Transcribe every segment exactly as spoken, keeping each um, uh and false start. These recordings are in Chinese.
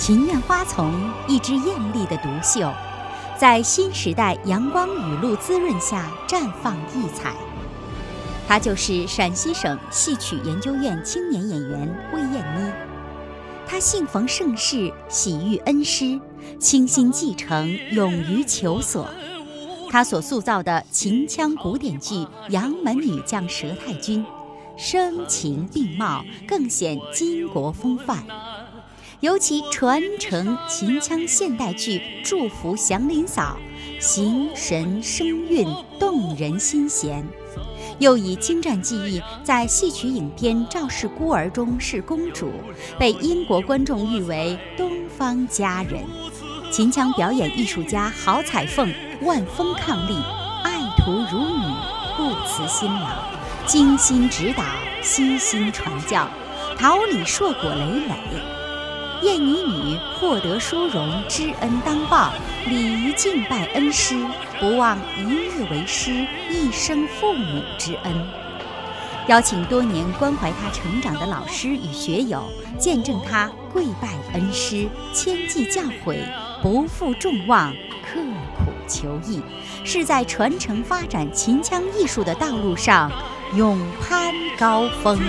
庭院花丛一枝艳丽的独秀，在新时代阳光雨露滋润下绽放异彩。她就是陕西省戏曲研究院青年演员魏燕妮。她幸逢盛世，喜遇恩师，倾心继承，勇于求索。她所塑造的秦腔古典剧《杨门女将佘太君》，声情并茂，更显巾帼风范。尤其传承秦腔现代剧《祝福祥林嫂》，形神声韵，动人心弦。又以精湛技艺在戏曲影片《赵氏孤儿》中饰公主，被英国观众誉为东方佳人。秦腔表演艺术家郝彩凤万峰伉俪，爱徒如女，不辞辛劳，精心指导，悉心传教，桃李硕果累累。燕妮女获得殊荣，知恩当报，礼仪敬拜恩师，不忘一日为师，一生父母之恩。邀请多年关怀她成长的老师与学友，见证她跪拜恩师，千计教诲，不负众望，刻苦求艺，是在传承发展秦腔艺术的道路上勇攀高峰。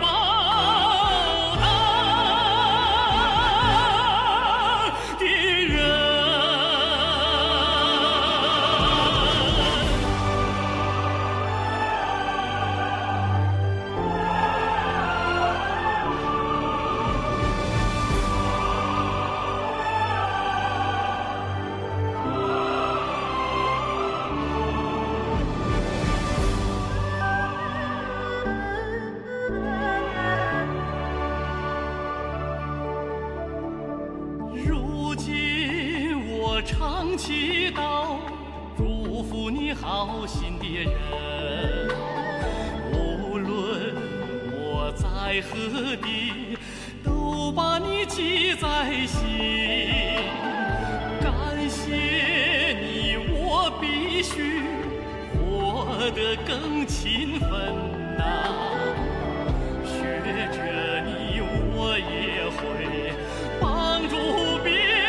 常祈祷，祝福你好心的人，无论我在何地，都把你记在心。感谢你，我必须活得更勤奋呐。学着你，我也会帮助别人。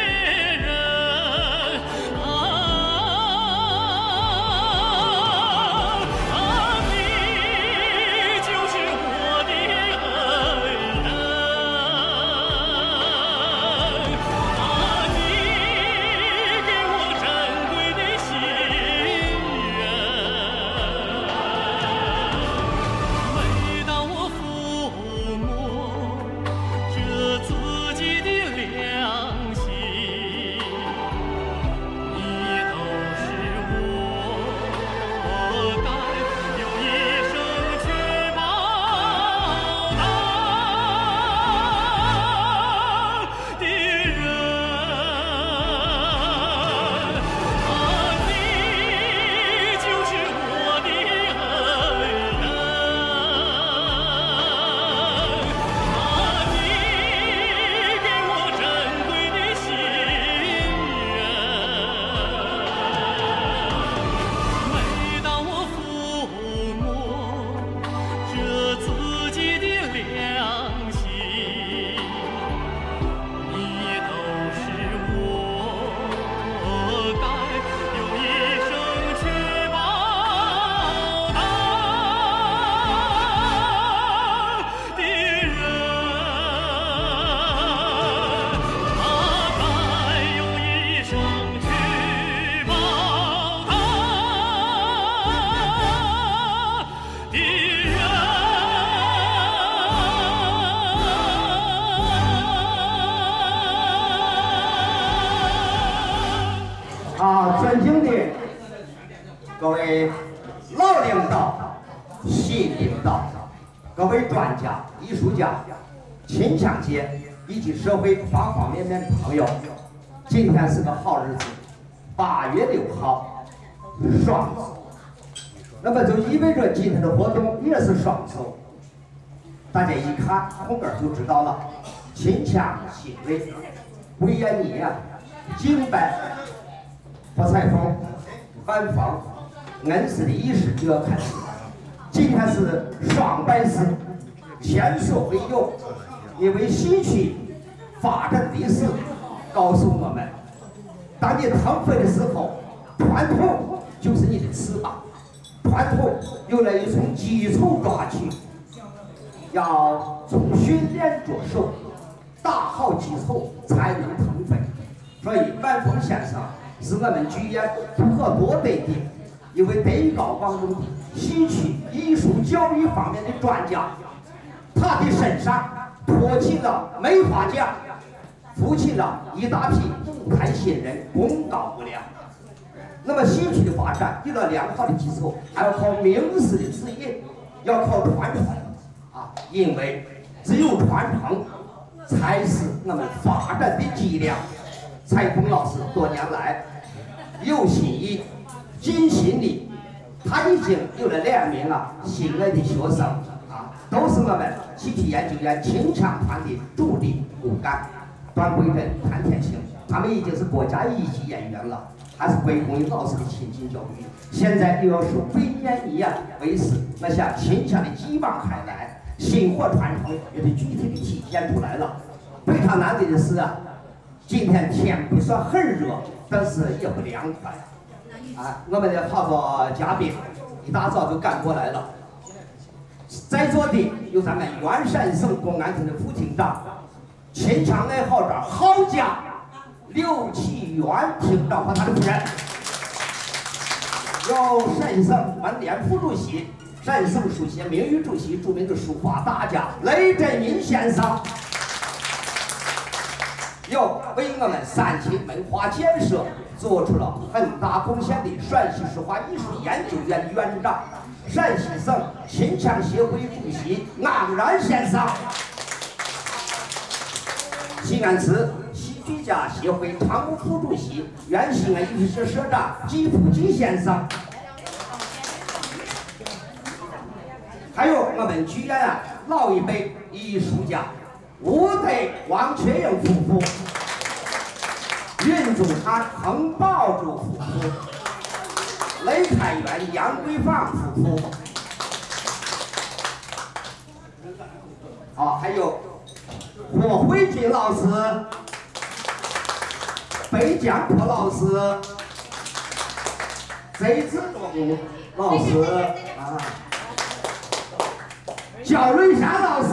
尊敬的各位老领导、新领导、各位专家、艺术家、秦腔界以及社会方方面面的朋友，今天是个好日子，八月六号，双手。那么就意味着今天的活动也是双手。大家一看后边就知道了，秦腔新锐魏延妮呀，敬拜何彩凤、万芳、恩师的仪式就要开始。今天是双拜师，前所未有，因为戏曲发展历史告诉我们，当你腾飞的时候，传统就是你的翅膀。传统有了一从基础抓起，要从训练着手，打好基础才能腾飞。所以万峰先生是我们剧院不可多得的一位德高望重的戏曲艺术教育方面的专家。他的身上托起了梅花奖，扶起了一大批舞台新人，功高不量。那么戏曲的发展有了良好的基础，还要靠名师的指引，要靠传承啊！因为只有传承，才是我们发展的脊梁。蔡峰老师多年来有心意、尽心力，他已经有了两名啊心爱的学生啊，都是我们戏曲研究院秦腔团的主力骨干，段桂珍、谭天星，他们已经是国家一级演员了。还是归功于老师的亲近教育，现在又要说归念一样为师，那像秦腔的继往开来，薪火传承也就具体的体现出来了。非常难得的是啊，今天天不算很热，但是也不凉快啊。我们的好多嘉宾一大早就赶过来了，在座的有咱们原陕省公安厅的副厅长、秦腔爱好者郝家刘启元厅长和他的夫人，有陕省文联副主席、陕省书协名誉主席、著名的书法大家雷震民先生，有为我们三秦文化建设做出了很大贡献的陕西书画艺术研究院院长、陕西省秦腔协会主席昂然先生，西安市戏剧家协会常务副主席、原西安艺术社社长季福记先生，还有我们剧院啊老一辈艺术家吴德、王全英夫妇、云中汉、彭宝珠夫妇、雷开元、杨桂芳夫妇，啊，还有霍慧君老师、北江坡老师、贼志忠老师啊，焦瑞霞老师，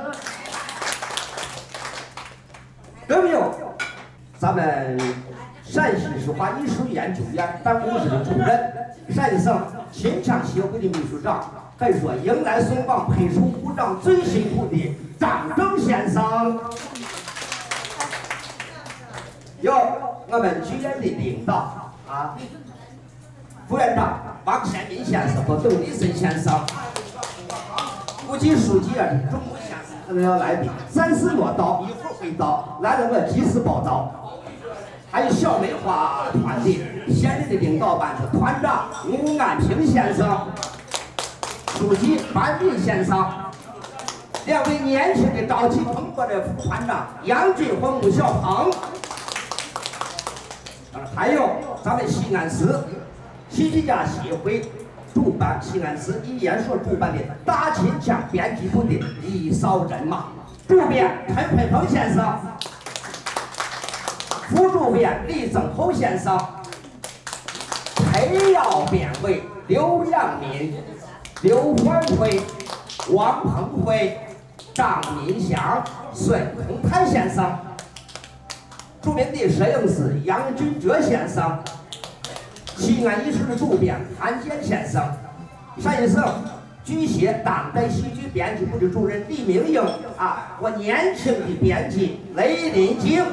有没有？咱们陕西书画艺术研究院办公室的主任、陕省秦腔协会的秘书长，还说迎来送往、配属鼓掌最辛苦的张正先生，有我们剧院的领导啊，副院长王先民先生和董立森先生，估计书记啊，中午先生可能要来的，三四莫到，一会儿会到，来了我及时报道。还有小梅花团的现任的领导班子团长吴安平先生、书记樊斌先生，两位年轻的朝气蓬勃的副团长杨军和穆小鹏，还有咱们西安市戏剧家协会主办、西安市艺研所主办的大秦腔编辑部的李少人马，主编陈培鹏先生，副主编李增厚先生，配要编委刘阳民、刘焕辉、王鹏辉、张民祥、孙洪泰先生，著名的摄影师杨俊哲先生，西安艺术的主编韩建先生，陕西省剧协当代戏剧编辑部的主任李明英啊，我年轻的编辑雷林静，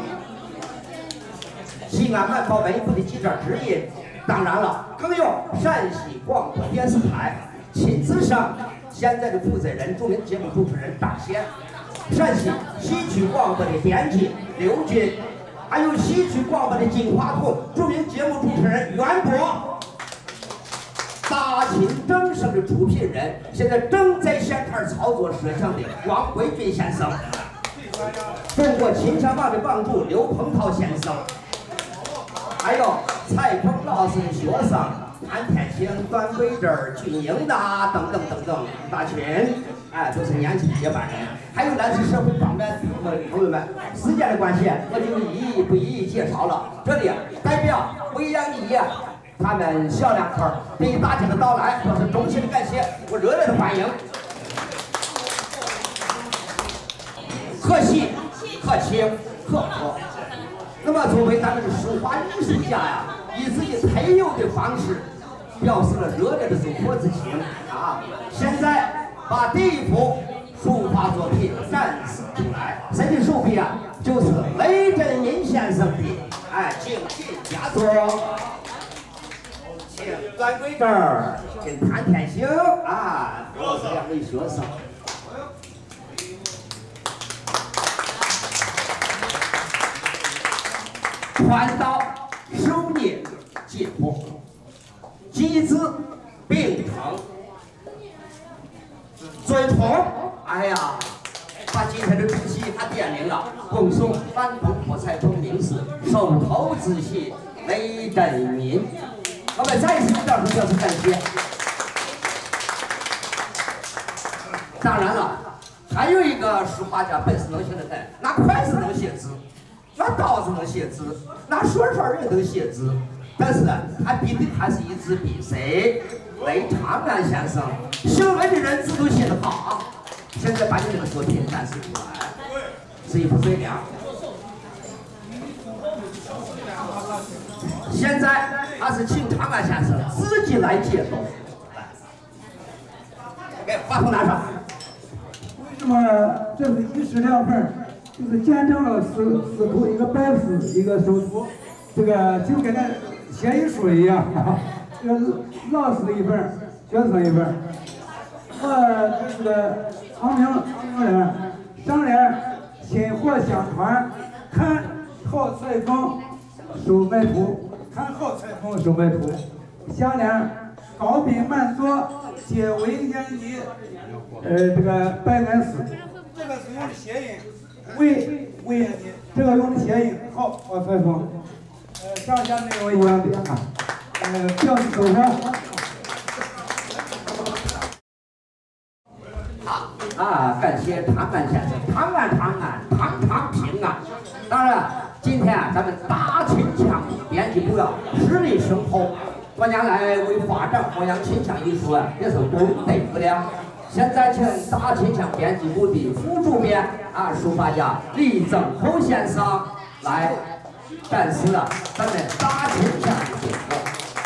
西安晚报文艺部的记者之一，当然了，更有陕西广播电视台秦子生现在的负责人、著名节目主持人张宪，陕西戏曲广播的编辑刘军，还有戏曲广播的金话筒著名节目主持人袁博，大秦正声的出品人，现在正在现场操作摄像的王贵军先生，中国秦腔网的网主刘鹏涛先生，还有蔡鹏老师的学生谭天星、段桂珍、军营的等等等等一大群。 哎，都是年轻接班人。还有来自社会方面的朋友们，时间的关系，我就一一不一一介绍了。这里代表维扬一业，他们小两口对于大家的到来表示衷心的感谢，我热烈的欢迎。可喜可亲可贺。那么作为咱们的书法艺术家呀，以自己特有的方式表示了热烈的祝贺之情啊！现在把第一幅书法作品展示出来，这的手笔啊，就是雷震民先生的哎京剧佳作，请段贵珍儿，请谭天星啊，我是两位学生。传道授业解惑，机智并成，尊崇。哎呀，把今天的主席他点名了，恭送万东火彩中名士手头之喜雷震民。我们再次表示表示感谢。当然了，还有一个书法家本事能行的很，拿筷子能写字。拿刀子能写字，拿水勺也能写字，但是他比的还是一支笔，谁？雷长安先生，姓雷的人字都写得好啊！现在把你这个作品展示出来，是一副对联。现在还是请长安先生自己来解读。给话筒拿上。 为什么这是一式两份？就是见证了师师徒一个拜师，一个收徒，这个就跟那写遗书一样，这个老师一份，学生一份。我这个长明长明人，上联薪火相传，看好裁缝收买徒，看好裁缝收买徒。下联高宾满座，皆为言义，呃，这个拜恩师，这个是用的谐音。为为言义，这个用的谐音好好裁缝，呃，上下内容一样的啊，呃，表示手上。 好啊，感谢唐安先生，唐安唐安，堂堂平安。当然，今天啊，咱们大秦腔编辑部要实力雄厚，多年来为发展弘扬秦腔艺术啊，也是功德无量。现在请大秦腔编辑部的副主编啊，书法家李增厚先生来展示了咱们大秦腔的结果。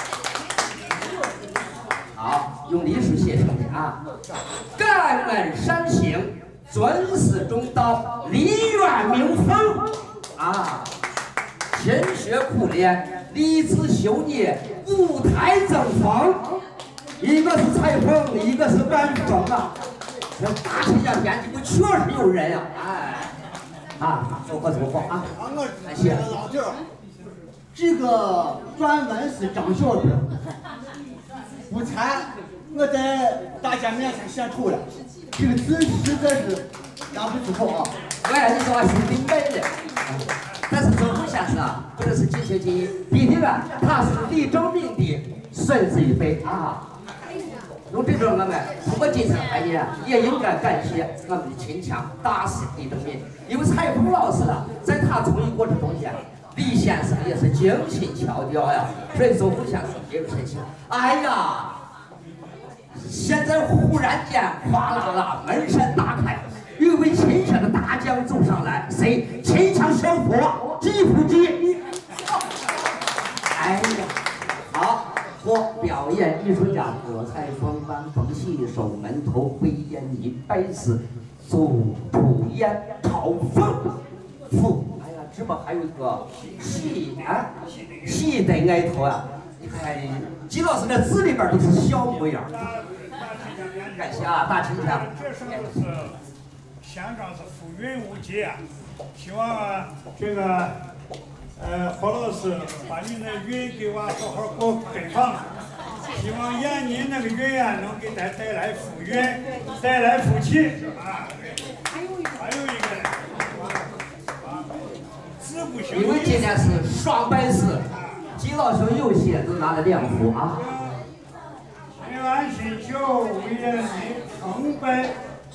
好，用隶书写成的啊。感恩善行，尊师重道，梨园名风啊！勤学苦练，立志修业，舞台增风。一个是裁缝，一个是晚风啊！这大秦腔编辑部确实有人啊！哎，啊，走过走过啊！感谢老弟儿，这个专门是张小兵，不才我在大家面前献丑了，这个字实在是拿不出口啊！ 喂，你说是挺美的，但是周厚先生啊，不能是进学第一，毕竟啊，他是李正民的孙子一辈啊。用这种我们通过今天开业，也应该感谢我们的秦腔大师李正民，因为蔡峰老师啊，在他从艺过程中间，李先生也是精心调教呀，所以周厚先生也有神情。哎呀，现在忽然间哗啦啦门扇大开，有一位秦腔的大将走上来，谁？秦腔小佛季福基。哎呀，好。或表演艺术家葛裁缝、晚风戏、守门头、魏延义、拜师、祖普燕、朝凤、傅。哎呀，这不还有一个戏啊？戏得挨头啊！你看，季老师的字里边都是小模样。感谢啊，大秦腔。 这时候是香港是福运无界啊，希望啊这个。呃，何老师把你那运给我好好给我开放，希望延年那个运啊，能给咱带来福运，带来福气啊。还有一个，还有一个，啊，字不行。 因为今天是双拜师，季老兄有些都拿了两幅啊。 平安新酒为了你成败，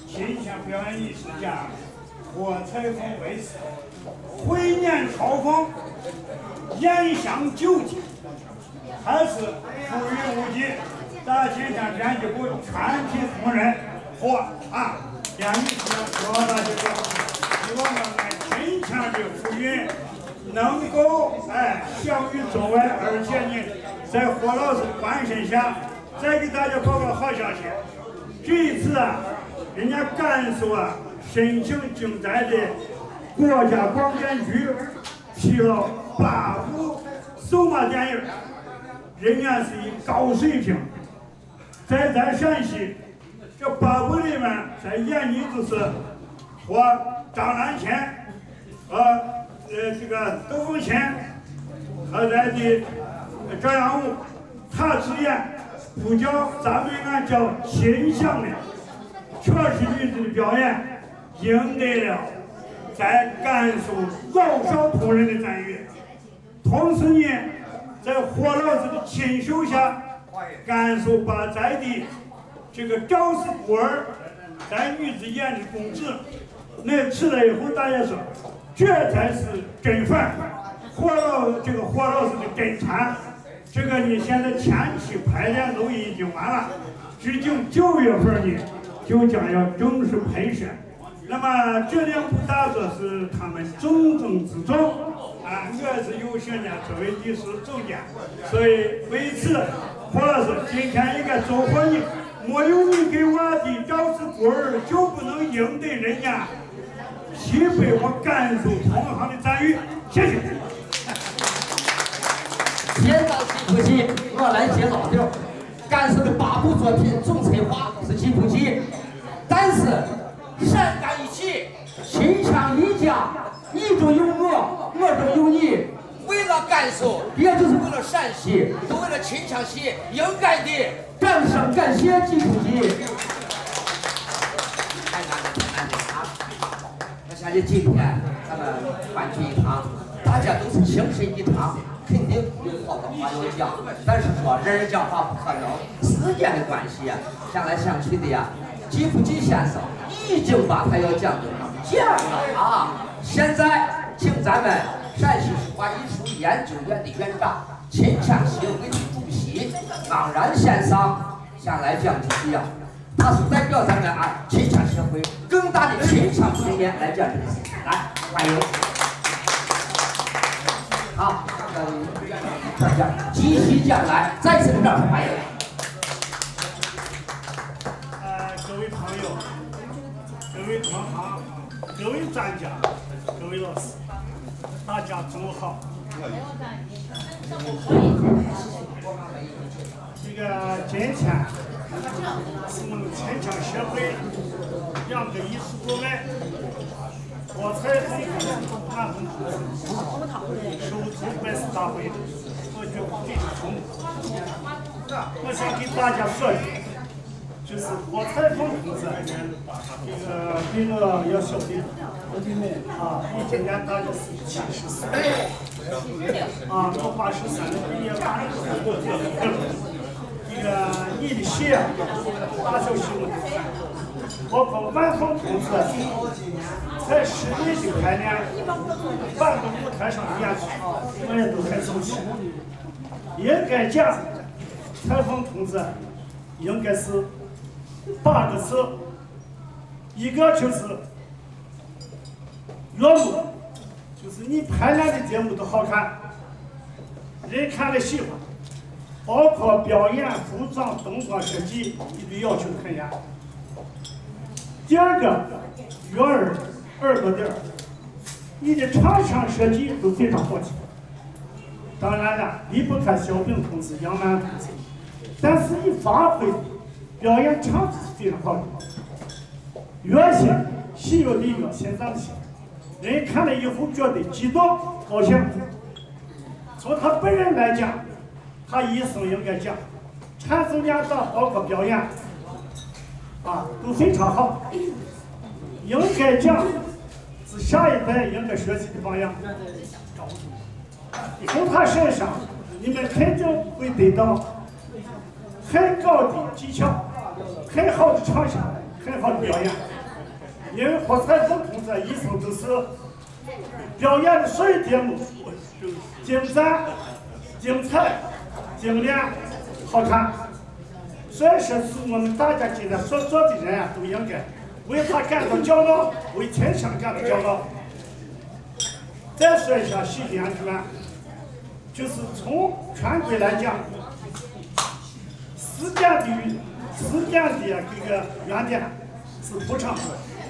金腔表演艺术家霍采风为师，回念朝风，言香究竟，还是富裕无际。大金腔编辑部全体同仁和啊，编辑部说大家说，希望我们金腔的富裕能够哎享誉中外，而且呢，在霍老师关心下，再给大家报告好消息。这一次啊，人家甘肃啊申请竞赛的国家广电局批了八部数码电影，人家是以高水平。在咱陕西，这八部里面，在演的就是和张南前和呃这个窦凤乾和咱的张阳武，他主演不叫咱们俺叫秦香的，确实女子的表演赢得了在甘肃老少同仁的赞誉。同时呢，在霍老师的亲手下，甘肃把在的这个赵氏孤儿在女子演的公子，那吃了以后，大家说这才是真饭。霍老这个霍老师的真传，这个你现在前期排练都已经完了，至今九月份呢就将要正式拍摄。那么这两部大作是他们重中之重啊，我是有幸呢作为艺术总监，所以为此，霍老师今天应该祝贺你，没有你给我的赵氏孤儿，就不能赢得人家西北和甘肃同行的赞誉。谢谢。 现在吉普吉，我来接老调。甘肃的八部作品总策划是吉普吉，但是山甘一起，秦腔一家，你中有我，我中有你。为了甘肃，也就是为了陕西，都为了秦腔戏，应该的掌声感谢吉普吉。太难了，太难了啊！我相信今天咱们欢聚一堂，大家都是情深一堂。肯定有好的话要讲，但是说人人讲话不可能，时间的关系呀，想来想去的呀。吉普吉先生已经把他要讲的讲了啊！现在请咱们陕西书画艺术研究院的院长、秦腔协会的主席昂然先生先来讲几句呀。他是代表咱们啊秦腔协会更大的秦腔青年来讲这个事情，来欢迎。好。大家继续讲来，再次掌声欢迎。 呃，各位朋友，各位同行，各位专家，各位老师，大家中午好。这个今天是我们秦腔协会两个艺术部门霍采风安风首次拜师大会。我就非常重我想给大家说一句，就是霍采风同志，这个比我要小的啊，你今年大概是七十岁啊，我八十三，你也八十三。这个你的戏啊，大小戏我包括万峰同志，在室内的排练，半个舞台上的演出，我也都很熟悉。应该讲，采风同志应该是八个字，一个就是乐目，就是你排练的节目都好看，人看了喜欢，包括表演、服装、灯光设计，你得要求很严。第二个，悦耳耳朵点儿，你的唱腔设计都非常好听。当然了，离不开小炳同志、杨澜同志，但是你发挥、表演、唱是非常好的。越心戏越的越心脏的心，人看了以后觉得激动、高兴。从他本人来讲，他一生应该讲，传授演讲包括表演，啊都非常好，应该讲是下一代应该学习的榜样。从他身上，你们肯定会得到很高的技巧，很好的唱腔，很好的表演。 因为和彩凤同志一生都是表演的水节目，精湛、精彩、精炼、好看。所以说，是我们大家今天所做的人啊，都应该为他感到骄傲，为天祥感到骄傲。再说一下戏剧演员，就是从全国来讲，实践的实践的这个原点是蒲城，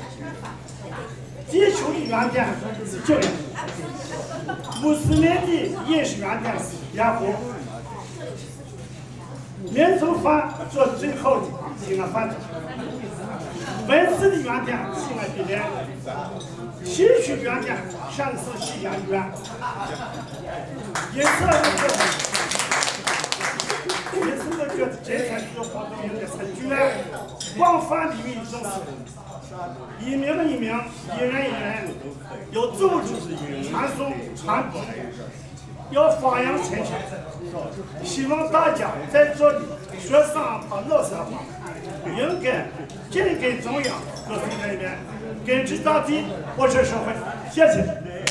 地球的原点是九阳，穆斯林的饮食原点是盐湖，民族饭做最好的西安饭店，文字的原点西安毕业，戏曲原点陕西西安院，因此我觉得，因此我觉得这才是活动应该是居然广泛的民众，一名一名，一人一人，有组织传送传播，要发扬传承。希望大家在这里学生和老师话，应该紧跟中央各种人员，根治大地，保持社会。谢谢。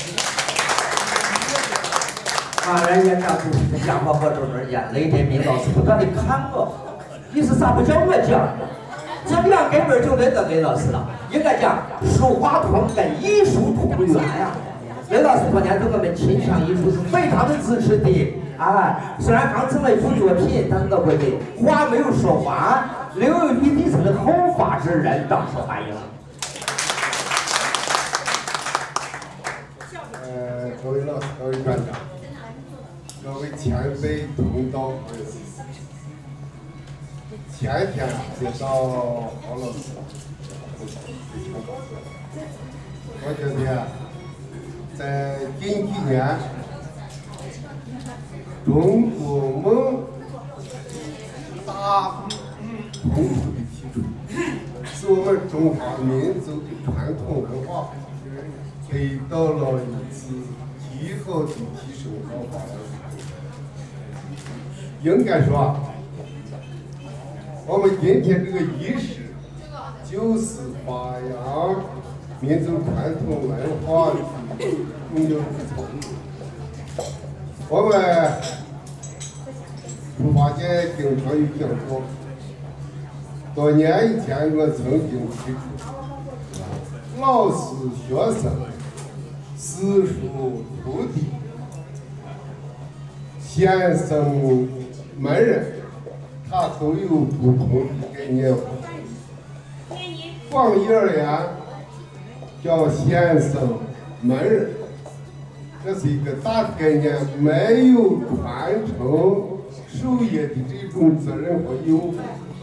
马原院长主持的讲话活动中间，雷天明老师不断的看我，你是咋不叫我讲？这两根本就轮到雷老师了，应该讲书画同根，艺术同源呀。雷老师多年对我们秦腔艺术是非常的支持的。哎，虽然刚成了一幅作品，但是我觉得话没有说完，留有一地层的后发制人，掌声欢迎。 呃，各位老师、各位院长、各位前辈同道朋友，前天接到郝老师，我觉得在近几年，中国梦大宏图的提出，是我们中华民族的传统文化得到了一次极好的提升和发展。应该说，我们今天这个仪式就是发扬民族传统文化的重要之处。我们书法界经常有讲座，多年以前我曾经提出，老师、学生、师叔、徒弟、先生、门人，他都有不同的概念。广义而言，叫先生、门人，这是一个大概念，没有传承授业的这种责任和义务。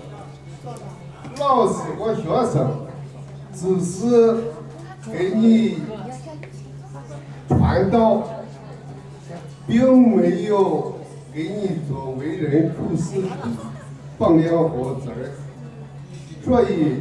老师和学生只是给你传道，并没有给你做为人处事的榜样和责任。所以，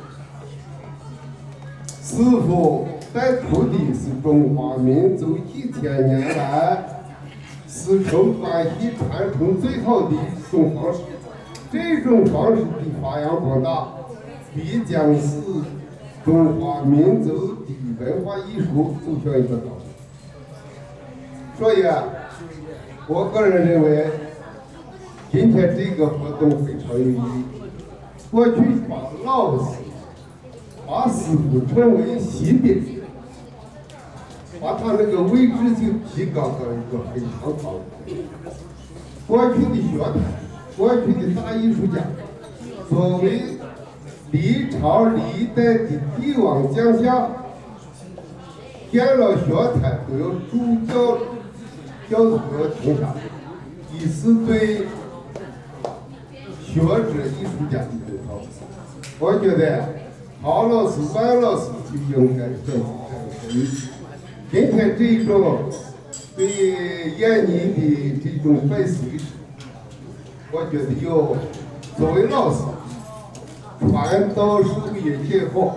师傅带徒弟是中华民族几千年来师承关系传承最好的一种方式。这种方式的发扬光大，必将是中华民族的文化艺术走向一个高度。所以啊，我个人认为，今天这个活动非常有意义。过去把老师、把师傅称为西宾，把他那个位置就提高到一个非常高的。过去的学坛，过去的大艺术家，作为历朝历代的帝王将相，见了学坛都要助教，教徒要停下，以示对学者艺术家的尊重。我觉得郝老师、万老师就应该这样这样。今天这种对燕妮的这种拜师仪式，我觉得要作为老师传道授业解惑，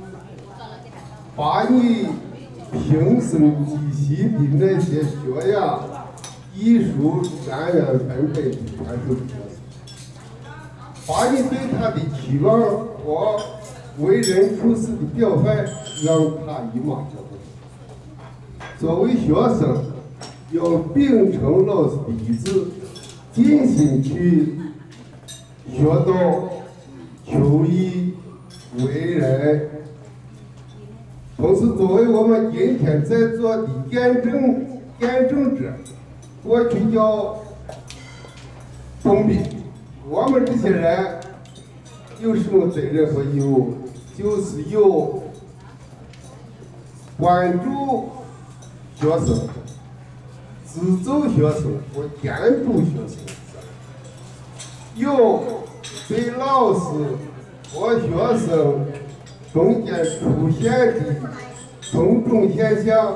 把你平生积习的那些学养、艺术源源本本的传授给他，把你对他的期望和为人处事的表范让他一马相中。作为学生，要秉承老师的意志，尽心去学道、求艺、为人。同时，作为我们今天在座的验证验证者，过去叫冬兵，我们这些人有什么责任和义务？就是有关注学生、资助学生和监督学生，有对老师和学生中间出现的种种现象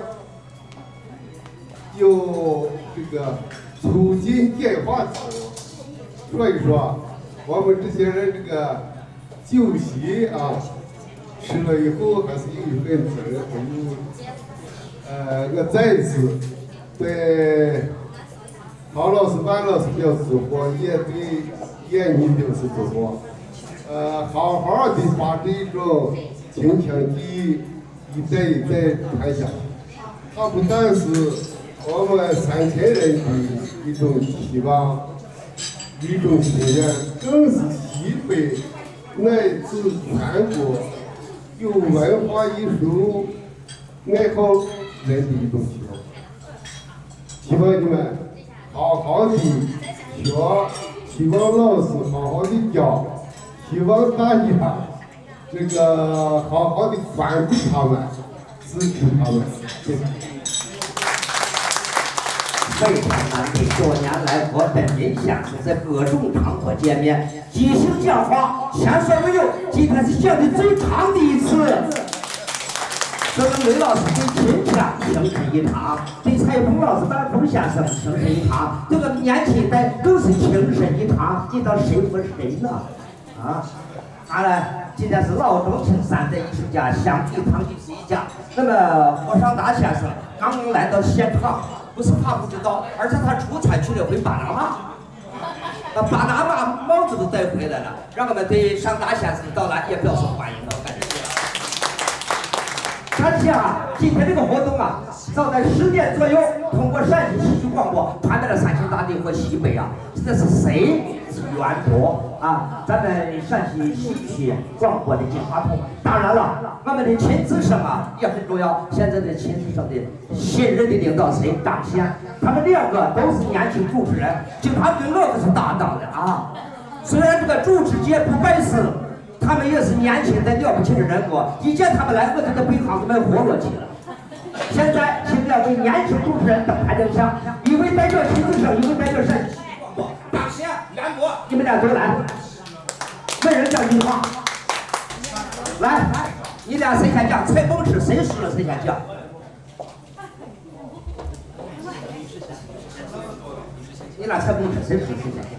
有这个促进简化作用。所以说，我们这些人这个酒席啊，吃了以后还是有一份责任和义务。呃，我再一次对郝老师、万老师表示祝贺，也对燕妮表示祝贺。呃，好好的把这种情强记忆一代一代传下去。它不但是我们三千人的一种期望、一种心愿，更是西北乃至全国有文化艺术爱好人的一种期望。希望你们好好的学，希望老师好好的教，希望大家这个好好的关注他们，支持他们。谢谢。 非常难得，多年来和本人相识，在各种场合见面，即兴讲话，前所未有。今天是讲的最长的一次。这个雷老师对秦腔形成一场，对蔡鹏老师、半鹏先生形成一场，这个年轻一代更是情深一场。你道谁和谁呢？啊，当然，今天是老中青三代艺术家相聚堂的第一家。那么霍尚达先生刚刚来到现场，不是他不知道，而且他出差去了回巴拿马，那巴拿马帽子都带回来了，让我们对尚达先生的到来也表示欢迎了，感谢。而且啊，今天这个活动啊，早在十点左右，通过陕西戏剧广播传到了三秦大地和西北啊，这是谁之渊博啊？咱们陕西戏曲广播的金话筒。当然了，我们的秦子生啊也很重要。现在的秦子生的新任的领导谁？张宪，他们两个都是年轻主持人，经常跟我可是搭档的啊。虽然这个主持界不拜师。他们也是年轻的了不起的人物，一见他们来，我这个北行子们活络起来。现在请两位年轻主持人登台亮相，一位代表秦子生，一位代表陕西广播。张宪、袁博，你们俩都来。每人讲一句话。来，你俩谁先讲？猜蹦吃，谁输了谁先讲。你俩猜蹦吃，谁输谁先讲。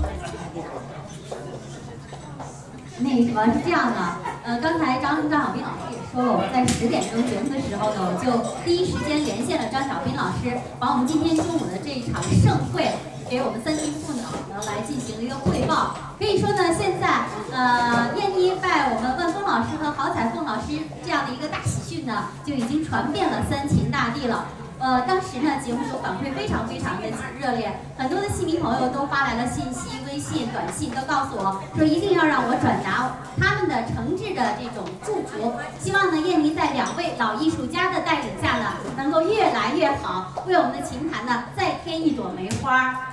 那个什么是这样的，呃，刚才张张小斌老师也说了，我们在十点钟节目的时候呢，我就第一时间连线了张小斌老师，把我们今天中午的这一场盛会给我们三军父老呢来进行了一个汇报。可以说呢，现在呃，燕妮拜我们万峰老师和郝彩凤老师这样的一个大喜讯呢，就已经传遍了三秦大地了。呃，当时呢，节目组反馈非常非常的热烈，很多的戏迷朋友都发来了信息、微信、短信，都告诉我说一定要让我转达他们的诚挚的这种祝福。希望呢，燕妮在两位老艺术家的带领下呢，能够越来越好，为我们的琴坛呢再添一朵梅花。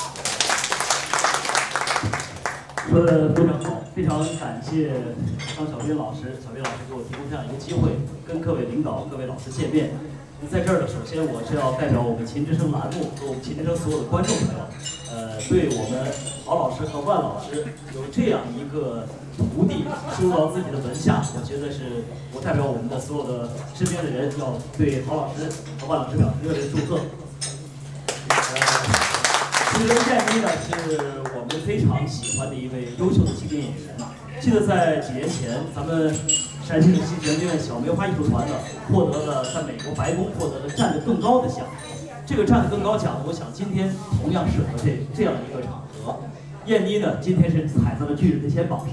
说的非常好，非常感谢张小斌老师，小斌老师给我提供这样一个机会，跟各位领导、各位老师见面。在这儿呢，首先我是要代表我们秦之声栏目和我们秦之声所有的观众朋友，呃，对我们郝老师和万老师有这样一个徒弟收到自己的门下，我觉得是我代表我们的所有的身边的人，要对郝老师和万老师表示热烈祝贺。呃，其实燕妮呢是我们非常喜欢的一位优秀的青年演员。记得在几年前，咱们陕西省戏剧研究院小梅花艺术团呢，获得了在美国白宫获得了站得更高的奖。这个站得更高奖，我想今天同样适合这这样一个场合。燕妮呢，今天是踩在了巨人的肩膀上，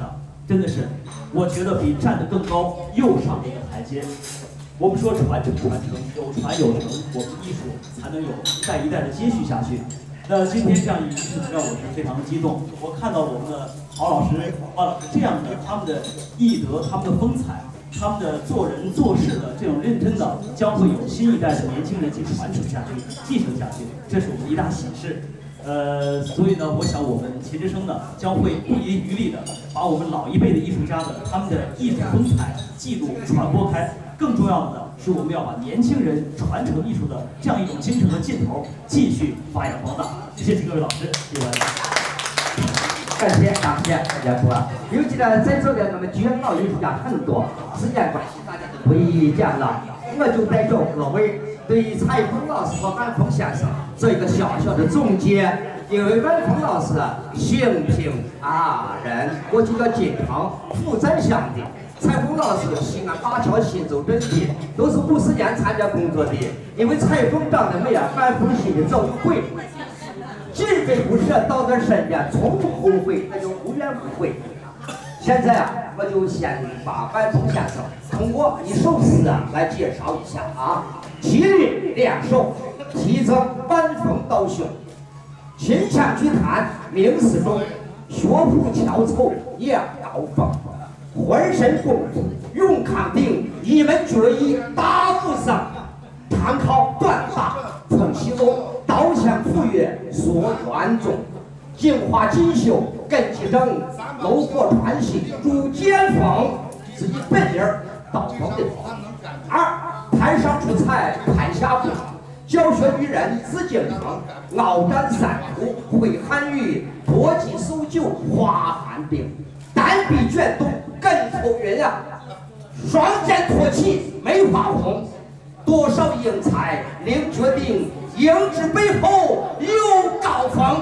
真的是，我觉得比站得更高又上了一个台阶。我们说传承传承，有传有承，我们艺术才能有一代一代的接续下去。那今天这样一个仪式让我是非常的激动。我看到我们的郝老师、万老师这样的他们的艺德、他们的风采、他们的做人做事的这种认真的，将会有新一代的年轻人去传承下去、继承下去，这是我们一大喜事。呃，所以呢，我想我们秦之声呢将会不遗余力的把我们老一辈的艺术家的他们的艺术风采记录传播开。更重要的呢，是我们要把年轻人传承艺术的这样一种精神和劲头继续发扬光大。谢谢各位老师，谢谢大家。 感谢感谢大家说了，尤其呢，在座的我们捐老艺术家很多，时间关系大家都不一一讲了，我就代表各位对蔡峰老师和万峰先生做一个小小的总结。因为万峰老师性平啊人，我就叫金堂负责乡的。蔡峰老师西安灞桥新洲镇的，都是五十年参加工作的。因为蔡峰长得美啊，万峰心里早就会。进非不舍，到这身边从不后悔，那就无怨无悔。现在啊，我就先把万峰先生通过一首诗啊来介绍一下啊。其律两首，题赠万峰道兄。秦腔剧坛名士中，学富巧凑也高峰。浑身功夫永康定，一门决艺大武生。堂考短发风西龙，刀枪斧钺锁元宗。精华锦绣根基正，炉火传习铸剑锋。自己本领刀锋的锋。二台上出彩台下不成，教学于人自精诚。鏖战三途会汉语，搏击搜救花寒冰。单臂卷动更透云啊，双剑托起梅花红。多少英才令决定，英之背后有高峰。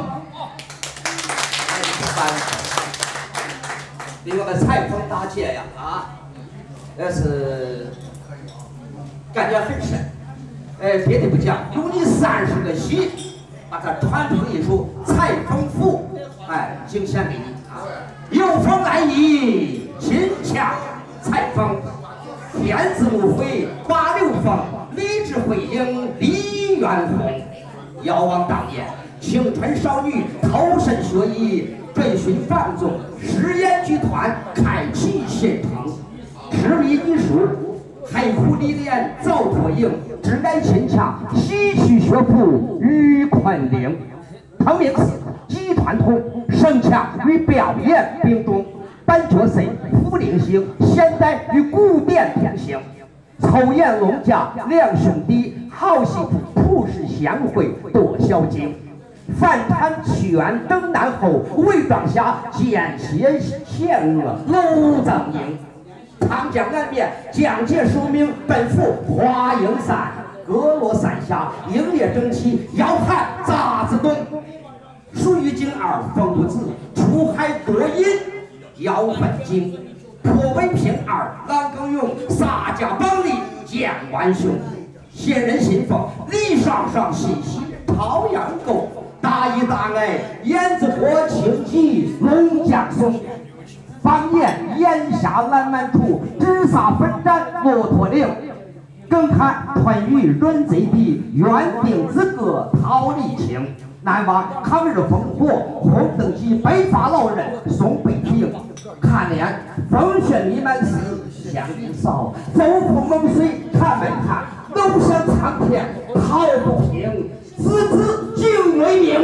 对我们蔡峰大姐呀啊，那是感觉很深。哎，别的不讲，用你三十个戏把它传承艺术蔡峰赋，哎，敬献给你啊。有风来仪，秦腔蔡峰。天子无悔八六峰，立志回应李元洪。遥望当年，青春少女投身学艺，追寻范总实验剧团，开启新程。痴迷艺术，海苦历练早脱颖，只爱秦腔，戏曲学府于昆凌。唐明寺集团通，声腔与表演并重。班角色福灵星，现代与古典并行。抽烟龙家两兄弟，好戏朴实贤惠多孝敬。反贪屈原登南后，魏庄下奸邪险恶陆增营。长江岸边蒋介受命奔赴华蓥山，阁落山下英烈正气，摇撼杂子东。属于经二风不子，出海多阴。姚本经，颇为平二，郎更勇，洒家帮里蒋万雄，先人信奉，李上上信息，陶阳沟，大义大爱，燕子国情记，龙江松，方言烟霞烂漫处，直撒奋战骆驼岭，更看吞玉润贼地，园丁之歌陶丽情。难忘抗日烽火，红灯记白发老人送北平。看脸风雪弥漫时，香云扫，走风猛水看门看，楼上长篇陶不平，字字惊为名。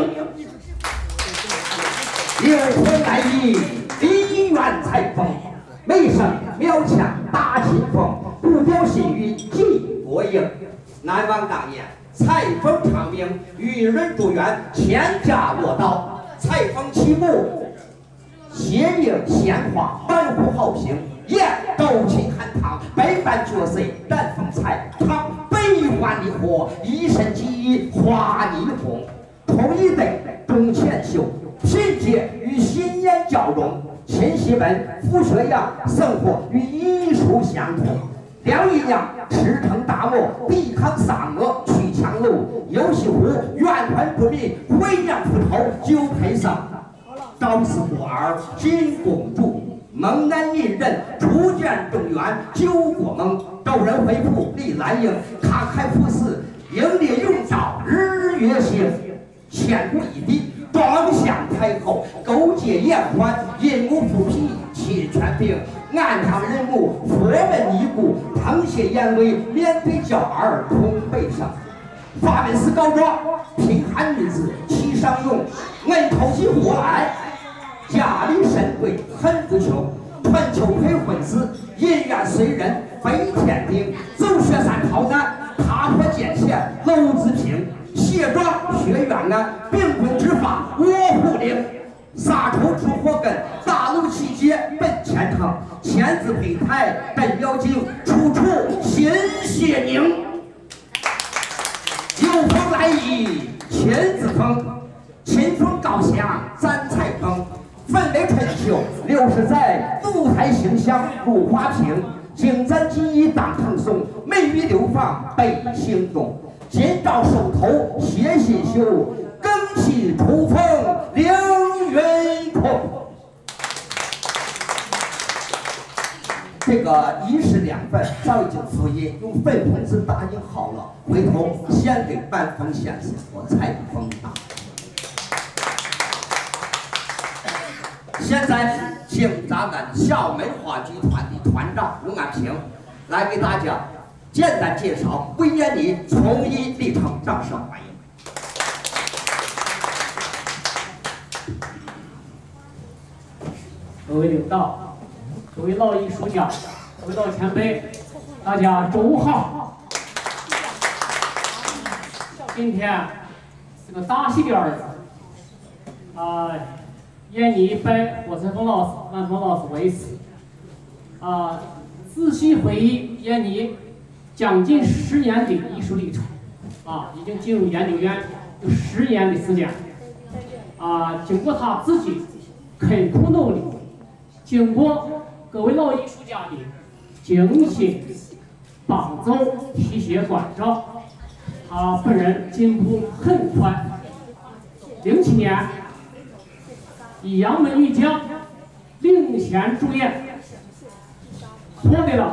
有风来意，梨园采风，眉声苗腔大秦风，不表心语记国英。难忘当年。蔡峰长命，与人祝愿，千家乐道。蔡峰起舞，斜影鲜花，满户好评。演斗琴汉唐，百般角色展风采。唱悲欢离合，一身技艺花霓虹。同一代钟前秀，品节与新颜交融。秦希文、傅学阳生活与艺术相通。梁玉娘驰骋大漠，抵抗沙俄，驱强路，游西湖，远环不迷，回娘斧头九配上。赵氏孤儿金公主， 猛男一人，初见中原救国梦。周人回复李兰英，慷慨赴死，英烈勇兆日月星。千古一帝，壮享太后，勾结燕环，引母复辟，弃权柄。暗藏人物，佛门尼姑，淌血眼泪，面对娇儿同悲伤。法门寺告状，贫寒女子妻上用，恩口气祸爱，家里深贵很不穷。春秋配婚司，姻缘随人飞天定。走雪山逃难，踏破剑线娄子平。谢状学冤案，秉公执法我护令。撒仇出祸根，大怒气节本前程。千字胚胎本妖精，处处心血凝。有风来意千字风，秦风高翔咱才风。分为春秋六十载，舞台形象如花瓶。精湛技艺当唐宋，美玉流放北行动。今朝收头谢新秀，更起出风凌云空。这个一式两份早已经复印，用粉红纸打印好了，回头献给半峰先生和蔡峰啊。现在请咱们小梅花剧团的团长吴安平来给大家简单介绍魏延妮从艺历程，掌声欢迎。 各位领导，各位老艺术家，各位老前辈，大家中午好。今天是个大喜的日子啊！延妮拜郭晨峰老师、万峰老师为师啊，仔细回忆延妮将近十年的艺术历程啊，已经进入研究院有十年的时间啊。经过他自己刻苦努力，经过各位老艺术家的精心帮助、提携关照，他本人进步很快。零七年，以杨门玉将领衔主演，获得了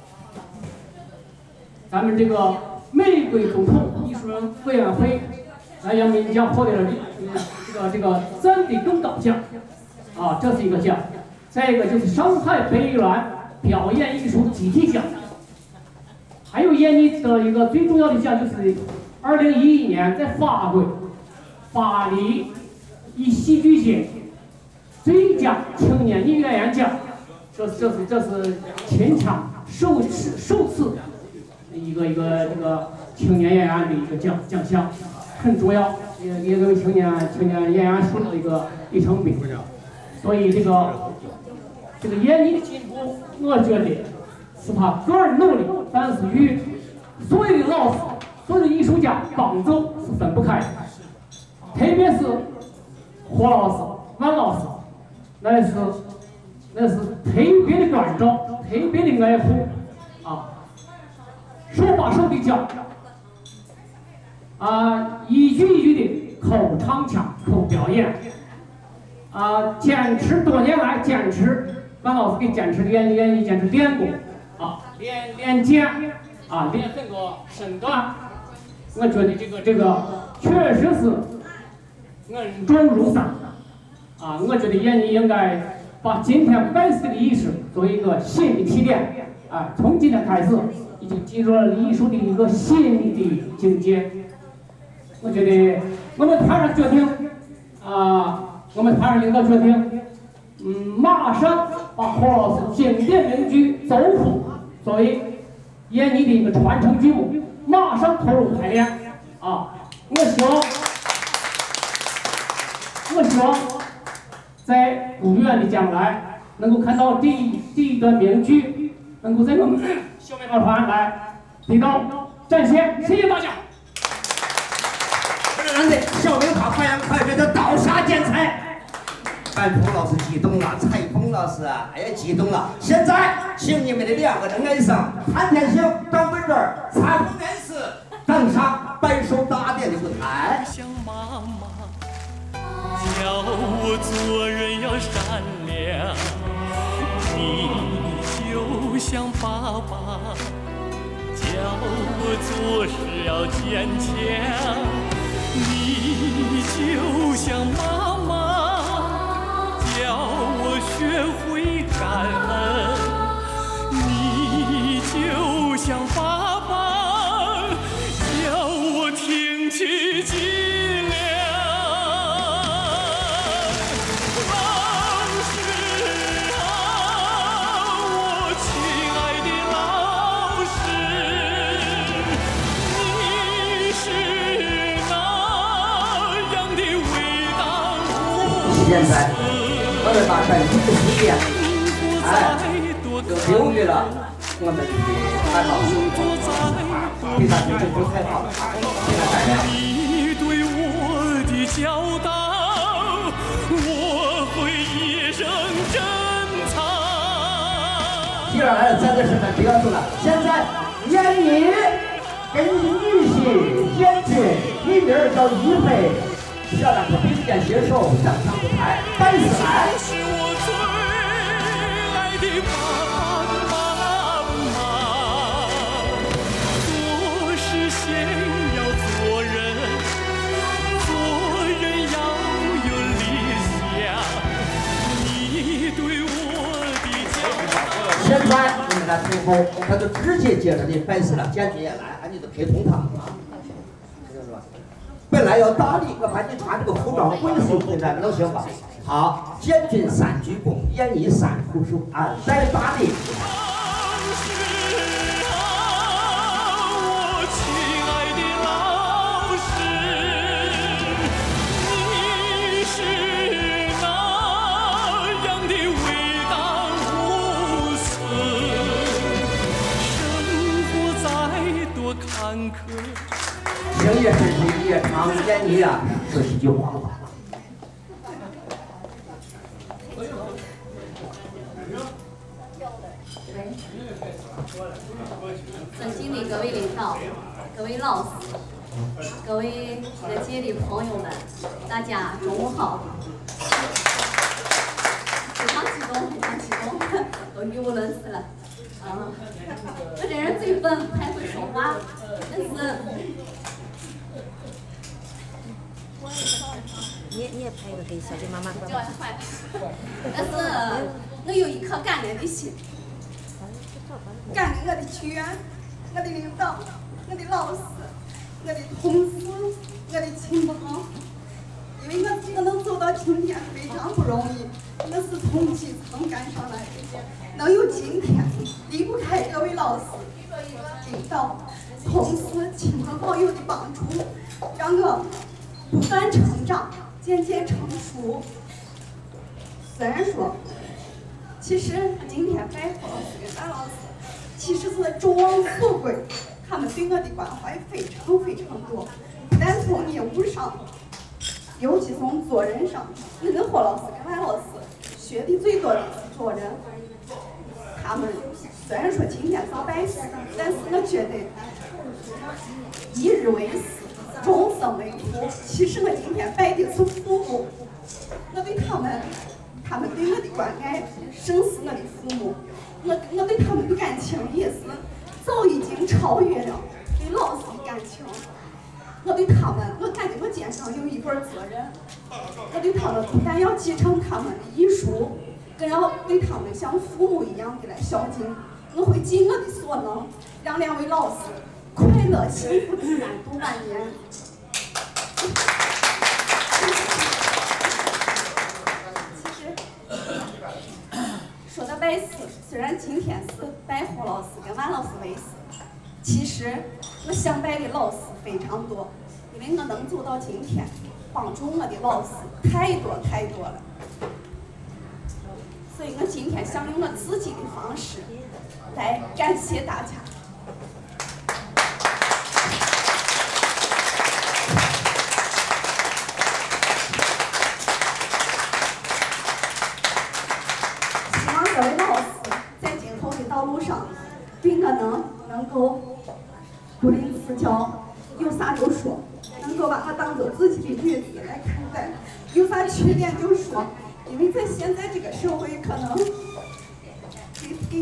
咱们这个玫瑰总统艺术人委员会来杨门玉将获得了这个这个赞的更高奖啊，这是一个奖。再一个就是上海北艺园表演艺术集体奖，还有延妮的一个最重要的奖就是二零一一年在法国巴黎一戏剧节最佳青年女演员奖，这这是这是秦腔首次首次一个一个这个青年演员的一个奖奖项，很重要，也也给青年青年演员树立一个里程碑。所以这个这个延妮的进步，我觉得是他个人努力，但是与所有的老师、所有的艺术家帮助是分不开的。特别是霍老师、万老师，那是那是特别的关照，特别的爱护啊，手把手的教啊，一句一句的口唱腔、口表演啊，坚持多年来坚持，万老师给坚持练练，你坚持练功啊，练练剑啊，练很多身段。我觉得这个这个确实是恩重如山啊！我觉得延妮应该把今天拜师的仪式作为一个新的起点啊，从今天开始已经进入了艺术的一个新的境界。我觉得我们团上决定啊，我们团上领导决定，嗯，马上把霍老师经典名剧《走虎》作为延妮的一个传承剧目，马上投入排练啊！我希望。我希望在不远的将来，能够看到这一这一段名剧，能够在我们小梅花团来得到展现。谢谢大家。 咱的小梅花快阳快乐的刀杀剪彩，范峰老师激动了，蔡峰老师啊，哎呀激动了。现在请你们的两个人爱生潘天星、张本珍、蔡峰恩师登上百手大典的舞台。 教我做人要善良， 像爸爸，叫我做事要坚强。你就像妈妈，叫我学会感恩。你就像爸爸，叫我挺起脊梁。老师啊，我亲爱的老师，你是那样的伟大无私。 现在，我们把陕西的时间，哎，就留给了我们的韩老师，给他进行采访。谢谢大家。 你对我的教导，我会一生珍藏。 接下来咱的身份不要走了，现在闫妮跟女婿闫俊一人到一飞，这两个并肩携手上场舞台，拜师来。 是我最爱的爸爸妈妈，做事先要做人，做人要有理想。你对我的教现在你们来陪后，他就直接接着你拜师了，闫俊也来，俺你就陪同他。本来要打理，我把你穿这个服装贵妇回来能行吧？好，闫俊三鞠躬，闫妮三叩首，俺再打理。 我亲爱的老师，你是那样的伟大无私。生活再多坎坷， 情也是情也长，闫妮啊，说几句话吧。 尊敬的各位领导、各位老师、各位各界的朋友们，大家中午好！非常激动，非常激动，都语无伦次了。啊，我这人嘴笨，不太会说话，但是。 你也你也拍一个给小贝妈妈。 教也坏了，但是我有一颗感恩的心，感恩我的学员、我的领导、我的老师、我的同事、我的亲朋，因为我我能走到今天非常不容易，我是从基层干上来的，能有今天离不开各位老师、领导、同事、亲朋好友的帮助，让我不断成长。渐渐成熟。虽然说，其实今天拜访老师跟大老师，其实是众望所归，他们对我的关怀非常非常多。不但从业务上，尤其从做人上，我跟霍老师跟万老师学的最多的是做人。他们虽然说今天遭拜师，但是我觉得一日为师。终生为父，其实我今天拜的是父母，我对他们，他们对我的关爱胜似我的父母，我我对他们的感情也是早已经超越了对老师的感情。我对他们，我感觉我肩上有一份责任，我对他们不但要继承他们的艺术，更要对他们像父母一样的来孝敬。我会尽我的所能，让两位老师快乐幸福自然度晚年。其实说到拜师，虽然今天是拜霍老师跟万老师为师，其实我想拜的老师非常多，因为我能走到今天，帮助我的老师太多太多了。所以我今天想用我自己的方式来感谢大家。各位老师在今后的道路上，对我能能够不吝赐教，有啥就说，能够把我当做自己的女子来看待，有啥缺点就说，因为在现在这个社会，可能给给给你的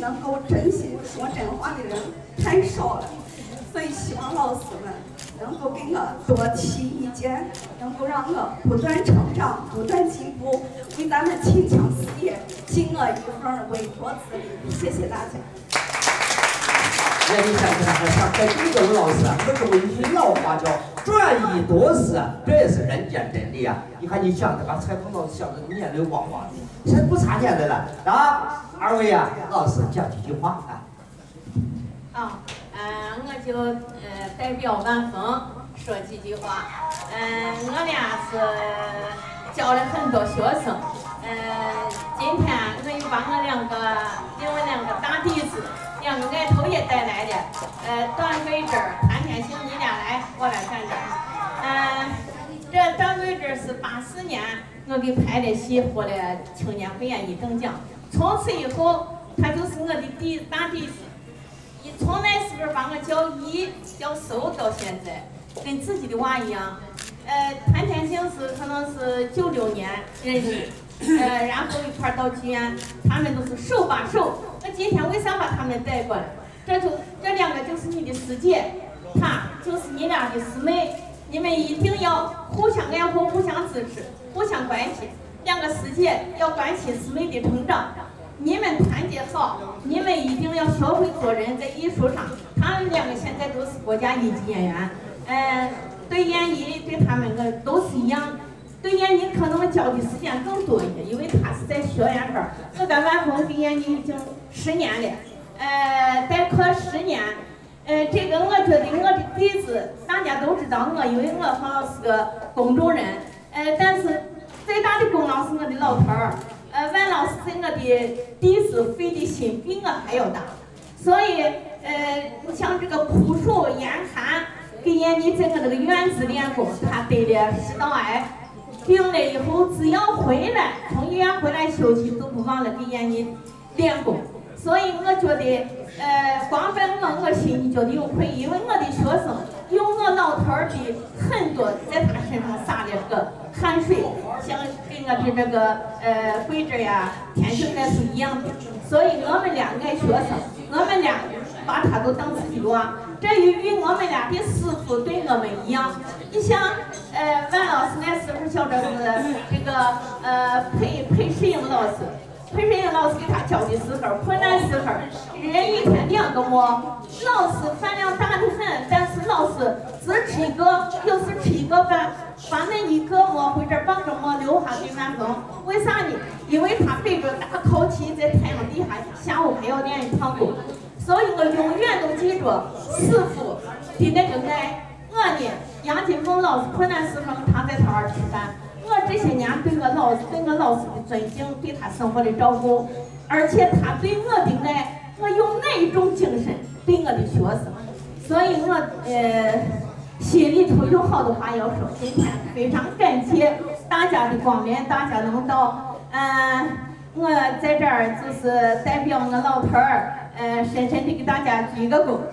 能够真心说真话的人太少了，所以希望老师们能够给我多提意见，能够让我不断成长，不断进步，为咱们秦腔事业尽我一份微薄之力。谢谢大家。 那你想想看，像在这个老师啊，这个一句老话叫转移多时，这也是人间真理啊！你看你讲的把采访老师讲的年龄旺旺的，现在不差年的了。啊，二位啊，老师讲几句话啊。 啊，嗯、呃，我就呃代表万丰说几句话。嗯、呃，我俩是教了很多学生。呃，今天我又把我两个另外两个大弟子。两个爱头也带来的，呃，段桂珍、谭天星，你俩来，我来站这儿。嗯、呃，这段桂珍是八四年我给拍的戏获了青年会演一等奖，从此以后他就是我的弟大弟子，一从那时候把我叫姨叫叔到现在，跟自己的娃一样。呃，谭天星是可能是九六年认识。呃，然后一块到剧院，他们都是手把手。我今天为啥把他们带过来？这就这两个就是你的师姐，她就是你俩的师妹，你们一定要互相爱护、互相支持、互相关心。两个师姐要关心师妹的成长，你们团结好，你们一定要学会做人，在艺术上，他们两个现在都是国家一级演员，呃，对演艺对他们个都是一样。对闫妮可能教的时间更多一些，因为他是在学院班。我在万丰给闫妮已经十年了，呃，代课十年。呃，这个我觉得我的弟子大家都知道我，因为我好像是个公众人。呃，但是最大的功劳是我的老头儿，呃，万老师对我的弟子费的心比我还要大。所以，呃，像这个朴树、严寒给闫妮在我这个院子练功，他得了食道癌。病了以后，只要回来，从医院回来休息，都不忘了给闫妮练功。所以我觉得，呃，光在我我心里觉得有愧，因为我的学生有我老头儿的很多在他身上洒的这个汗水，像跟我的这个呃桂珍呀、天生那是一样的。所以我们俩爱学生，我们俩把他都当自己娃。这与与我们俩的师傅对我们一样。你像呃万老师那时候晓得是这个呃裴裴世英老师，裴世英老师给他教的时候，困难时候，人一天两个馍，老师饭量大的很，但是老师只吃一个，有时吃一个饭，把那一个馍或者半个馍留下给万丰。为啥呢？因为他背着大口气在太阳底下，下午还要练一趟功。所以我永远都记住师傅的那个爱。我呢，杨金凤老师困难时候他在他那儿吃饭，我这些年对我老师对我老师的尊敬，对他生活的照顾，而且他对我的爱，我用那一种精神对我的学生，所以我呃心里头有好多话要说。今天非常感谢大家的光临，大家能到，嗯、呃，我在这儿就是代表我老头儿，呃，深深的给大家鞠个躬。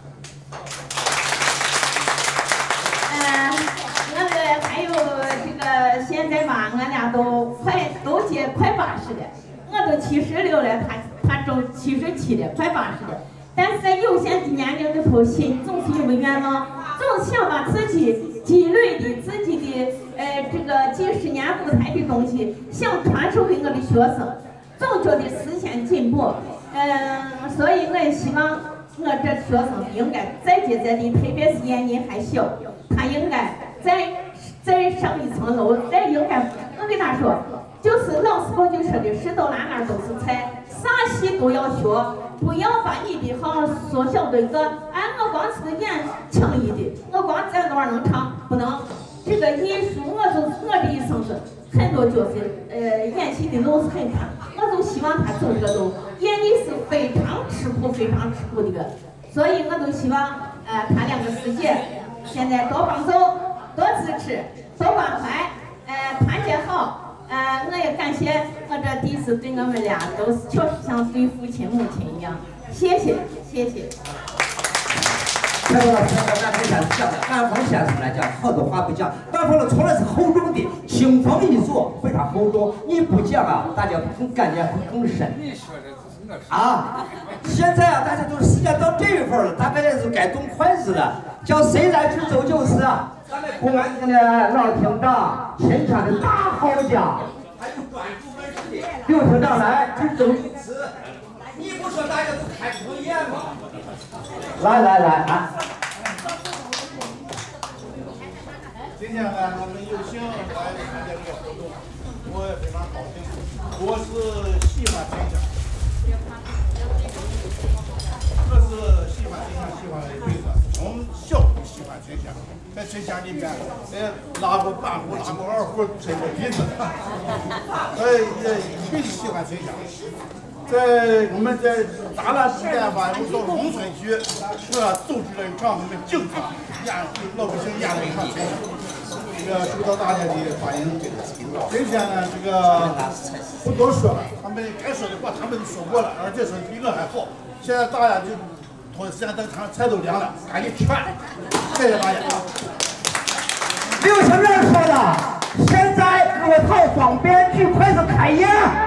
我们还有这个，现在吧，俺俩都快都接快八十了，我都七十六了，他他都七十七了，快八十了。但是在有限的年龄里头，心总是有个愿望，总想把自己积累的、自己的呃这个几十年舞台的东西，想传授给我的学生，总觉得实现进步。嗯、呃，所以我也希望我这学生应该再接再厉，特别是闫妮还小。他应该再再上一层楼，再应该，我跟他说，就是老师过去说的，石头哪哪都是菜，啥戏都要学，不要把你的好缩小的一个，哎，我光是演轻易的，我光在那儿能唱，不能。这个艺术，我就我这一生是很多角色，呃，演戏的路是很长，我就希望他走这个路。演艺是非常吃苦，非常吃苦的个，所以我都希望，呃，他两个师姐。现在多帮手，多支持，多关怀，呃，团结好，呃，我也感谢我这弟子对我们俩都是确实像对父亲母亲一样，谢谢，谢谢。 蔡老师，咱之前讲的，万丰先生来讲，好多话不讲，万丰的从来是厚重的，清风一坐非常厚重，你不讲啊，大家更感觉更深。 你说的啊，现在啊，大家都时间到这一份了，大概是该动筷子了。叫谁来吃走就是啊！咱们公安厅的老厅长，秦腔的大好家，还有专注本事的刘厅长来吃走就吃。你不说大家都开不动眼吗？来来来啊！ 今天呢，我们有幸来参加这个活动，我也非常高兴。我是喜欢分享，这是喜欢分享，喜欢的一辈子。从小就喜欢分享，在分享里面，呃，拉过半胡，拉过二胡，吹过笛子，呃，也一辈子喜欢分享。在我们在大南时代吧，有到农村去，是吧？组织了一场我们警察演老百姓演了一场分享。这个受到大家的欢迎。今天呢，这个不多说了，他们该说的话他们都说过了，而且说比我还好。现在大家就拖时间等菜菜都凉了，赶紧吃饭。谢谢大家。 刘小院说的，现在各套方便举筷子开业。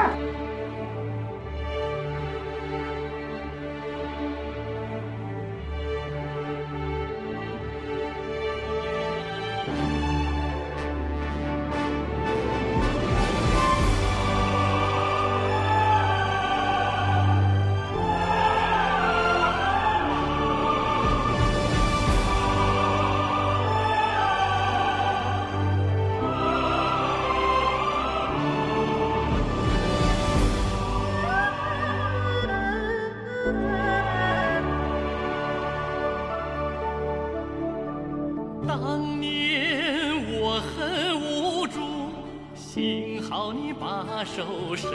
当年我很无助，幸好你把手伸。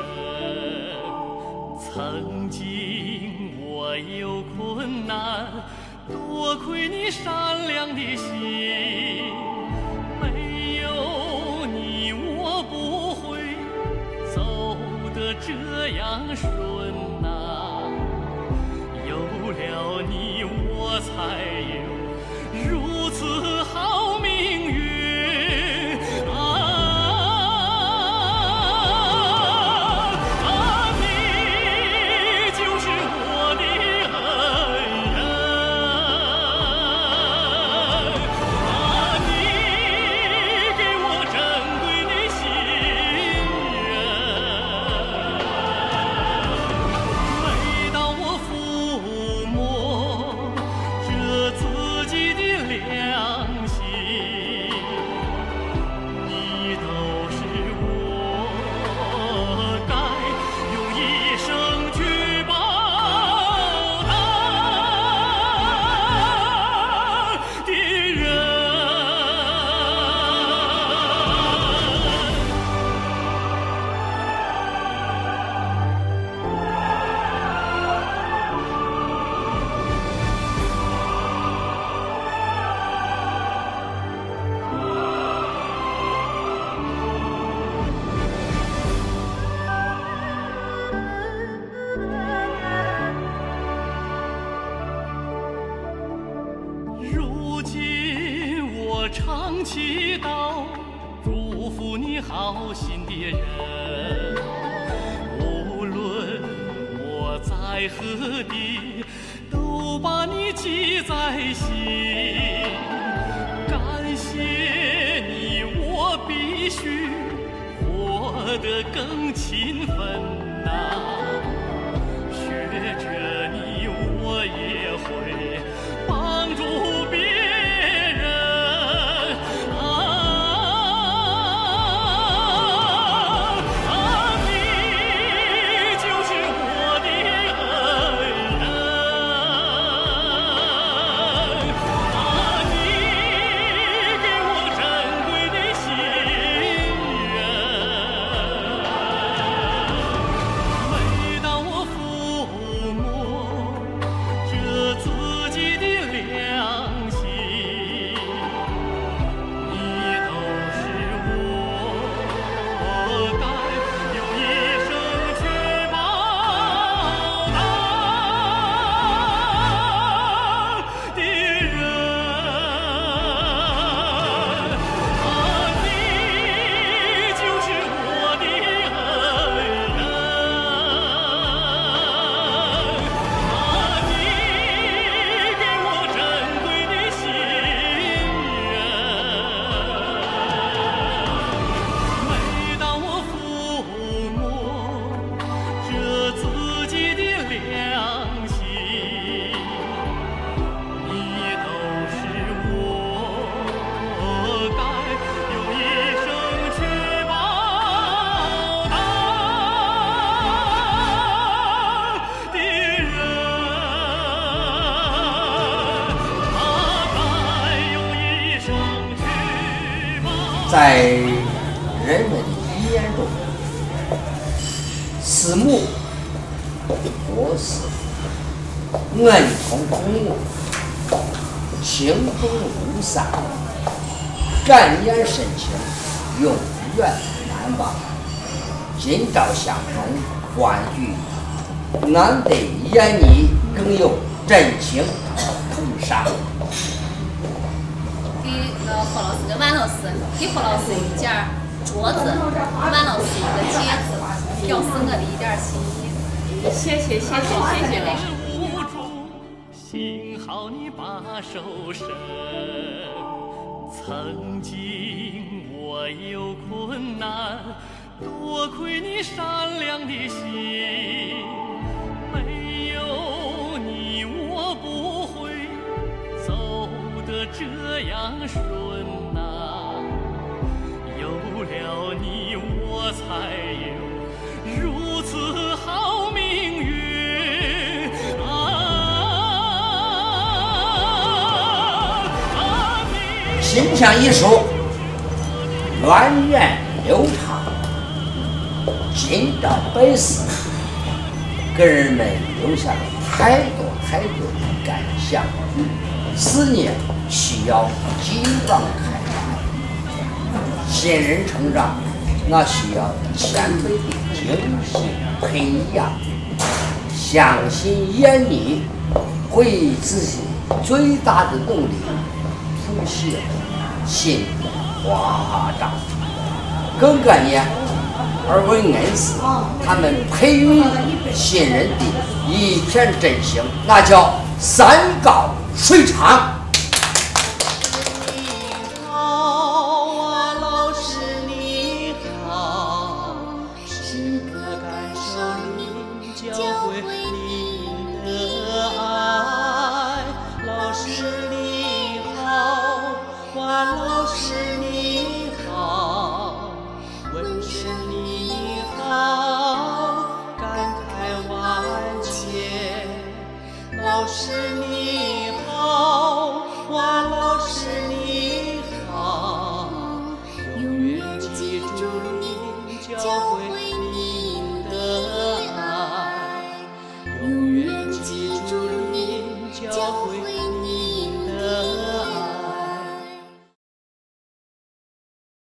曾经我有困难，多亏你善良的心。没有你我不会走得这样顺啊，有了你我才有如此好命运啊！啊，你就是我的恩人啊！你给我珍贵的信任。每当我抚摸这自己的良心，你都是我该用一生去报答的人。如今我常祈祷，祝福你好心的人。无论我在何地，都把你记在心。感谢你，我必须活得更勤奋呐。学着你，我也会帮助别人啊！啊，你就是我的恩人啊！你给我珍贵的信任。 在人们的语言中，慈母多慈，恩重公母，情重如山，感言深情，永远难忘。今朝相逢欢聚，难得言你更有真情同赏。 给那何老师跟万老师，给何老师一件镯子，万老师一个戒指，表示我的一点心意。谢谢谢谢谢谢嘞。 幸好你把手伸，曾经我有困难，多亏你善良的心，没有你我不会走得这样顺呐，有了你我才有如此好命运啊！ 心腔艺术源远流长，今朝百事给人们留下了太多太多的感想。思念需要继往开来，新人成长那需要前辈的精心培养。相信眼里会以自己最大的动力谱写新的华章。更感念二位恩师，他们培育新人的一片真情，那叫山高水长。 老师你好，万老师你好，永远记住您教诲。